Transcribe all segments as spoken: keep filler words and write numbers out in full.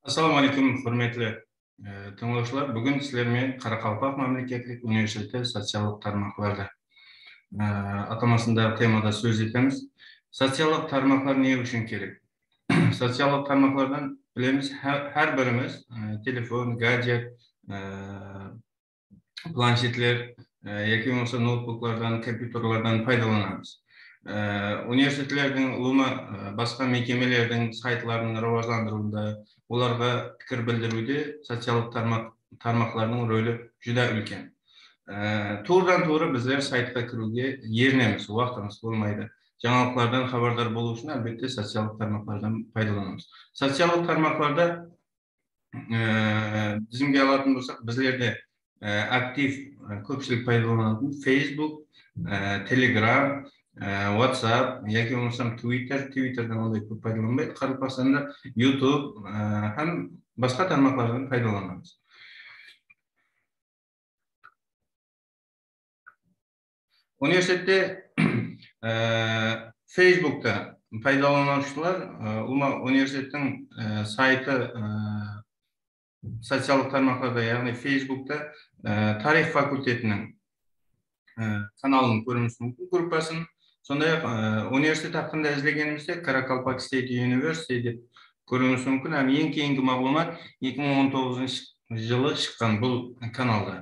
Assalamu alaikum, hurmatli tinglovchilar. Bugun sizlarga Qoraqalpoq mamlakatlik universiteti sotsiallik tarmoqlarda atamasida temada so'z etamiz. Sotsiallik tarmoqlar ne uchun kerak? Sotsiallik tarmoqlardan bilamiz, har birimiz telefon, gadjet, planshetler yoki bo'lmasa notebooklardan, kompyuterlardan foydalanamiz. Universitetlerдің ulama başka mekemelerin saytlarının rivojlantiruvida, ularga fikir bildirude sotsiallik tarmoqlarning roli juda ulkan. To'g'ridan to'g'ri bizler saytga kiruga erinamiz, vaqtimiz bo'lmaydi. Жаңалықтардан xabardor bo'lish uchun albatta sotsiallik tarmoqlardan foydalanamiz. Sotsiallik tarmoqlarda bizimga olатын bo'lsak, bizlerde aktiv ko'pchilik foydalanadigan Facebook, Telegram, WhatsApp, yoki bo'lmasam Twitter, Twitterdan onday ko'p foydalanmaydi. Qaralpasanda YouTube ham boshqa tarmoqlardan foydalanamiz. Universitetde Facebook'ta foydalanuvchilar ulama universitetning sayti sotsiallik tarmoqlarda, ya'ni Facebook'ta tarix fakultetining kanalını ko'rish mumkin, gruppasini. Sonday universitet haqida izlaganimizda Qoraqalpoq State University deb ko'rish mumkin. Ham eng keyingi ma'lumot ikki ming o'n to'qqizinchi yılı chiqqan bu kanalda.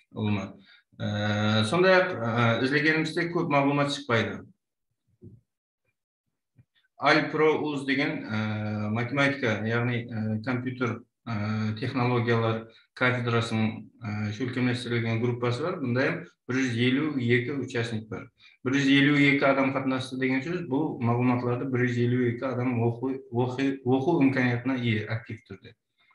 Sonday izlaganimizda ko'p ma'lumot chiqmaydi. Alpro-uz degan matematika, ya'ni kompyuter texnologiyalar kafedrasının şölkemleştirilген gruppası var. Bunda ham bir yuz ellik iki участник var. bir yuz ellik iki adam qatnashdi degan so'z, bu ma'lumotlarda bir yuz ellik iki adam o'quv imkoniyatına iyi, aktiv turdi.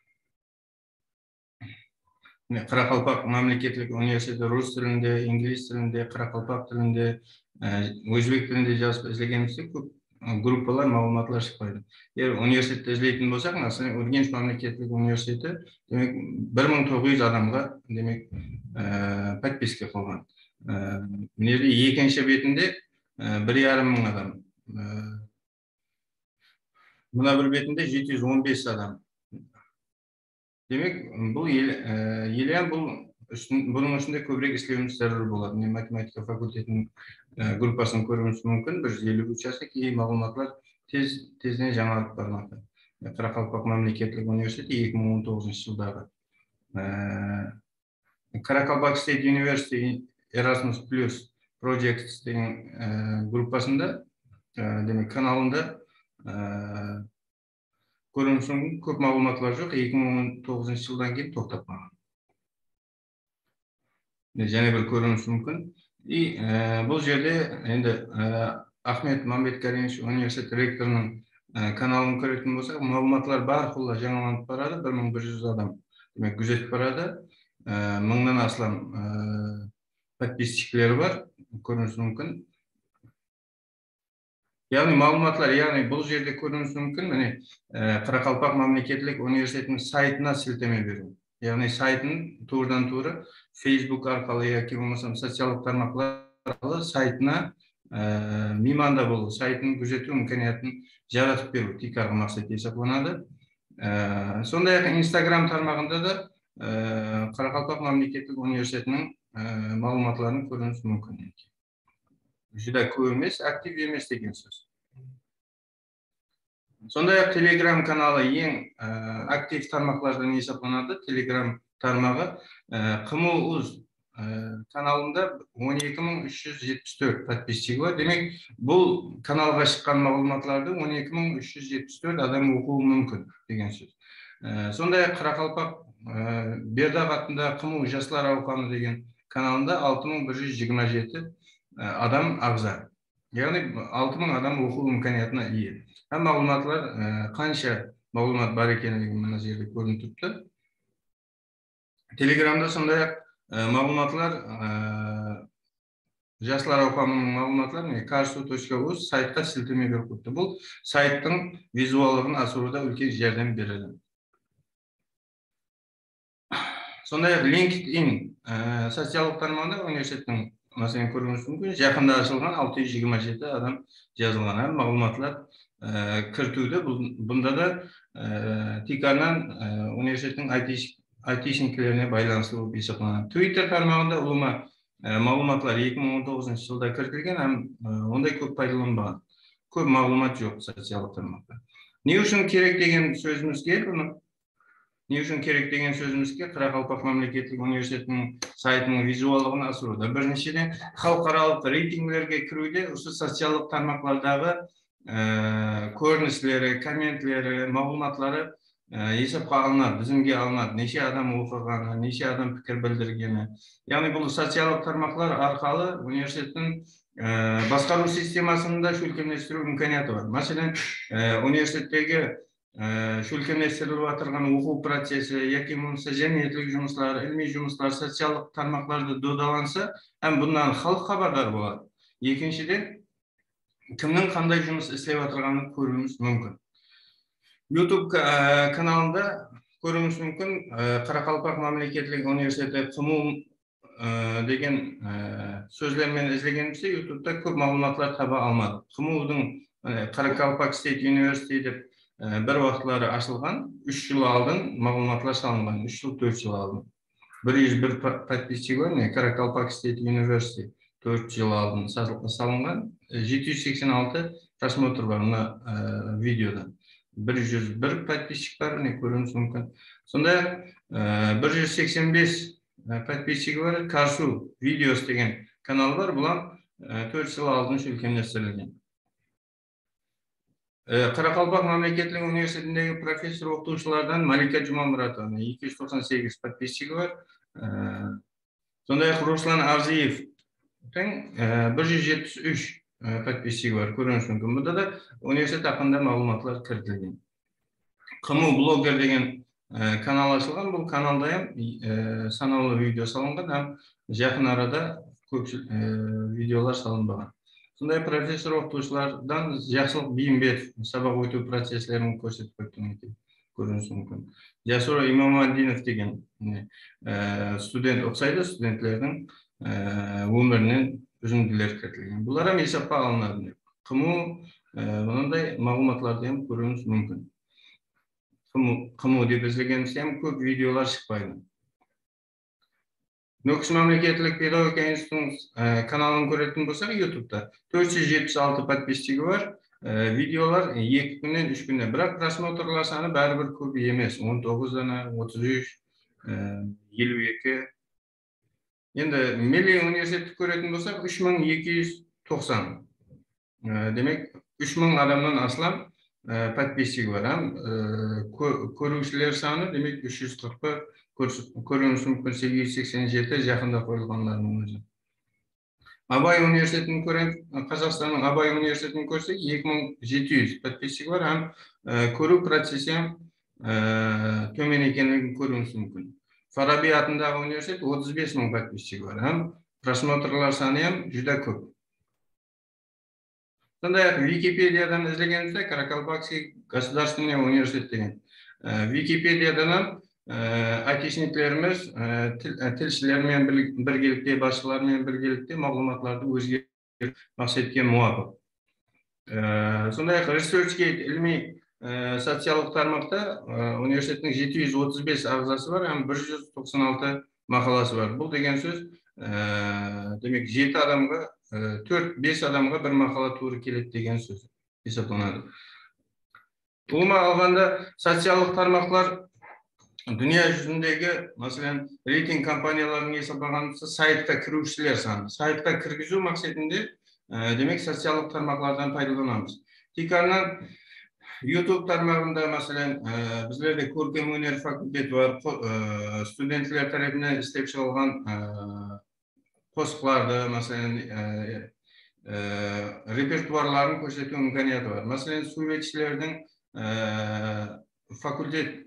Qoraqalpoq mamlakatlik universiteti rus tilinde, ingliz tilinde, Qoraqalpoq tilinde, o'zbek tilinde yazıp izlaganimizda ko'p gruppalar, ma'lumotlar chiqadi. Eğer universitetde izleytin bo'lsak, masalan, Urgench mamlakatlik universiteti demek bir ming to'qqiz yuz adamga demek подписка qilgan. Nerede ikkinchi betinde bir yarim ming adam. Buna bir betinde yetti yüz on besh adam. Demek bu yıl ham bu bunun içinde ko'proq ishlashimiz zarur bo'ladi. Matematika fakultetinin gruppasini ko'rishimiz mumkin. bir yuz ellik участок iyi ma'lumotlar tez tezden жаңалып barmoqda. Qoraqalpoq mamlakatlik universiteti ikki ming o'n to'qqizinchi yildaги Qoraqalpoq State University Erasmus Plus Projects degan gruppasında demek kanalında ko'rinish mumkin. Ko'p ma'lumotlar yo'q. ikki ming o'n to'qqizinchi yildan keyin to'xtab qolgan. Yana bir ko'rinish mumkin. И bu yerda endi Ahmet Mambet Karimov universitet rektorining kanalini ko'rayotgan bo'lsak, ma'lumotlar barxilla yangilanib boradi. bir ming bir yuz adam demek kuzatib boradi. mingdan aslan подписчиклari var. Ko'rinish mumkin. Yani ma'lumotlar, ya'ni bu yerda ko'rinish mumkin. Mana Qoraqalpoq mamlakatlik universitetining saytına siltama bering. Yani saytın to'g'ridan to'g'ri Facebook orqali yoki bo'lmasam sotsiallik tarmoqlar orqali saytına mimanda bo'lib, saytning kuzatuv imkoniyatini yaratib beru tikarg'i maqsad hisoblanadi. Sonday Instagram tarmog'ida da Qoraqalpoq mamlakatlik universitetining ma'lumotlarini ko'rish mumkin. Juda ko'p emas, aktiv emas degan so'z. Sonday Telegram kanalı eng aktiv tarmoqlardan hisoblanadi. Telegram tarmog'i Qmu-uz kanalında o'n ikki ming uch yuz yetmish to'rt подписчигі var. Demek bu kanalga chiqqan ma'lumotlarni o'n ikki ming uch yuz yetmish to'rt adam o'quvi mumkin degan so'z. Sonday Qoraqalpoq Berdaq atında Qmu Yoshlar Oqami degan kanalında olti ming bir yuz yigirma yetti adam a'zo. Yani olti ming adam o'quv imkoniyatına iyi. Hem ma'lumotlar qancha ma'lumot bor ekanligi mana bu yerda ko'rinib turibdi. Telegramda sonday ma'lumotlar Yoshlar Oqamining ma'lumotlar karsu точка uz saytga siltama berib qo'ydi. Bu saytning vizualligini asrida ulkan yordam beradi. Sonday LinkedIn sotsiallik tarmog'ida universitetning masalan ko'rinish mumkin. Yaqinda ochilgan olti yuz yigirma yetti adam yozilgan ma'lumotlar кіртуді. Бұнда да Тикарнан университеттің айтишниктеріне байланысты болып есептелінеді. Twitter тармағында ұлыма мағлұматлар екі мың он тоғызыншы жылда кіртілген, һәм ондай көп пайдаланбаған. Көп мағлұмат жоқ социалдық тармақта. Не үшін керек деген сөзімізге, не үшін керек деген сөзімізге Қарақалпақ мемлекеттік университетінің сайтының визуалығын асыруда. Біріншіден, халықаралық рейтингілерге кіруде осы социалдық тармақлардағы көріністері, комментлері, мағлұматлары есепқа алынады, тізімге алынады. Неше адам оқығаны, неше адам пікір білдіргені. Яғни бұл социалдық тармақлар арқылы университеттің басқару системасында шөлкемдестіру имканияты бар. Мәселен, университеттегі шөлкемдестіріліп отырған оқу процесі, яки болмаса жәмиеттілік жұмыстары, ilmi жұмыстар, социалдық тармақларды додаланса, һәм бұндан халық хабардар болады. Екіншіден, кімнің қандай жұмыс істеп отырғанын көруіміз мүмкін. YouTube каналында көруіміз мүмкін. Қарақалпақ мемлекеттік университеті КМУ деген сөздермен іздегенімізде YouTube'да көп мағлұматлар таба алмадық. КМУ-дың Қарақалпақ State University деп бір уақытлары ашылған, үш жыл алдын мағлұматлар салынған, үш жыл, төрт жыл алдын. бір жүз бір подписчигі бар, Қарақалпақ State University төрт жыл алдын салынған, жеті жүз сексен алты просмотр бар мына видеода. бір жүз бір подписчик бар, не көруіміз мүмкін. Сонда бір жүз сексен бес подписчигі бар, Карсу видеос деген канал бар, бұлан төрт жыл алдын шөлкемдестірілген. Қарақалпақ мемлекеттік университетіндегі профессор оқытушылардан Малика Жұмамұратовна екі жүз тоқсан сегіз подписчигі бар. Сондай-ақ Руслан Арзиевтің бір жүз жетпіс үш подписчигі бар, көруіңіз мүмкін. Бұнда да университет хақында мағлұматлар кіртілген. КМУ блогер деген канал ашылған, бұл каналда санаулы видео салынған, һәм жақын арада көп видеолар салынбаған. Сондай профессор оқытушылардан Жақсылық Бейімбетов сабақ өту процестерін көрсетіп өткен екен, көруіңіз мүмкін. Жасура Имамаддинов деген студент ұқсайды, студенттердің өмірінен үзінділер кіртілген. Бұларам есепқа алынады. КМУ бұндай мағлұматларды hem көруіңіз мүмкін. КМУ деп іздегенімізде hem көп видеолар шықпайды. Нөкіс мемлекеттік педагогика институтының каналын көретін болсақ, YouTube'да төрт жүз жетпіс алты подписчигі бар. Видеолар екі күннен үш күннен. Бірақ просмотрлар саны бәрібір көп емес. он тоғыз дана, отыз үш, елу екі. Енді Мели университетті көретін болсақ, үш мың екі жүз тоқсан. Демек, үш мың адамнан асылам подписчигі бар. Көрушілер саны, демек, үш жүз қырық бір. Көруіміз мүмкін сегіз жүз сексен жеті жақында қойылғанларының өзі. Абай университетін көрем, Қазақстанның Абай университетін көрсек, екі мың жеті жүз подписчигі бар, һәм көру процесі төмен екенлігін көруіміз мүмкін. Фараби атындағы университет отыз бес мың подписчигі бар, һәм просмотрлар саны жүдә көп. Сондай-ақ Википедиядан іздегенімізде Қарақалпақский государственный университет деген. Википедиядан айтишниклеріміз тілшілермен біргелікте, басшылармен біргелікте мағлұматларды өзгертіп мақсатқа муафиқ. Сондай-ақ ResearchGate ilmi социалдық тармақта университеттің жеті жүз отыз бес ағзасы бар, һәм бір жүз тоқсан алты мақаласы бар. Бұл деген сөз, демек, жеті адамға, төрт бес адамға бір мақала тура келеді деген сөз есептелінеді. Бұлма алғанда социалдық тармақлар дүния жүзіндегі, мәселен, рейтинг компанияларының есептағанысы сайтқа кірушілер саны. Сайтқа кіргізу мақсатында, демек, социалдық тармақлардан пайдаланамыз. Тикарнан YouTube тармағында, мәселен, біздерде көркем өнер факультеті бар, студентлер тарапынан істеп шығарылған қосқыларды, мәселен, репертуарларын көрсету имканияты бар. Мәселен, суретшілердің факультет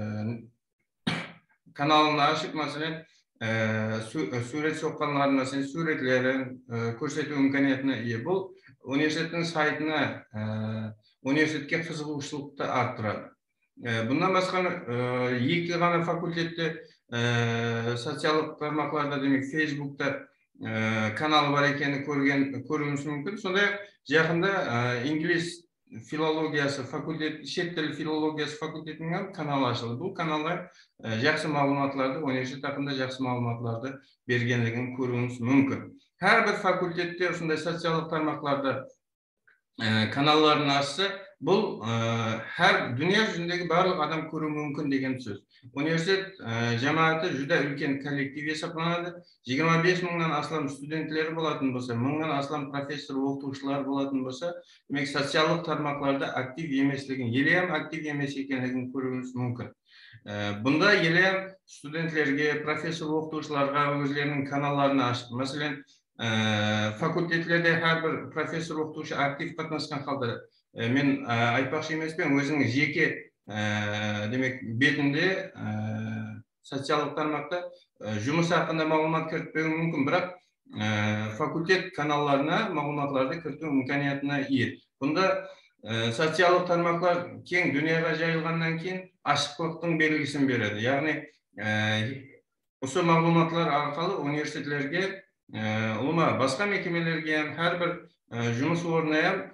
каналын ашып, мәселен, сурет соққанларын, мәселен, суретлерін көрсету имканиятына ие. Бұл университеттің сайтына, университетке қызығушылықты арттырады. Бұндан басқа екі ғана факультетте социалдық тармақларда, демек, Facebook'та каналы бар екені көруіміз мүмкін. Сондай жақында инглиз филологиясы факультет, шет тілі филологиясы факультетінің каналы ашылды. Бұл каналға жақсы мағлұматларды, университет хақында жақсы мағлұматларды бергенлігін көруіңіз мүмкін. Әрбір факультетте осындай социалдық тармақтарды каналларын ашса, бұл әр дүние жүзіндегі барлық адам көру мүмкін деген сөз. Университет жамааты жүдә үлкен коллектив есептелінеді. жиырма бес мыңнан астам студенттері болатын болса, мыңнан астам профессор, оқытушылар болатын болса, демек социалдық тармақтарда актив емеслігін, елем актив емес екенлігін көруіңіз мүмкін. Бұнда елем студенттерге, профессор, оқытушыларға өзлерінің каналларын ашты. Мәселен, факультетлерде әрбір профессор, оқытушы актив қатынасқан қалды. Мен айтпақшы емеспен, өзінің жеке демек бетінде социалдық тармақта жұмыс хақында мағлұмат кіртпеуі мүмкін, бірақ факультет каналларына мағлұматларды кірту мүмкіниетіне ие. Бұнда социалдық тармақлар кең дүниеге жайылғаннан кейін ашықтықтың белгісін береді. Яғни осы мағлұматлар арқылы университеттерге, ұлыма басқа мекемелерге, әрбір жұмыс орнына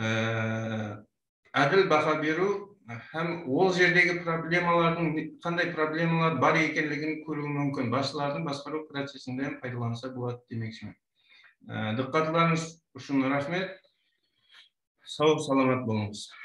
әділ баға беру һәм ол жердегі проблемалардың қандай проблемалар бар екенлігін көру мүмкін. Басшылардың басқару процесінде пайдаланса болады демекшімін. Диққатларыңыз үшін рахмет. Сау саламат болыңыз.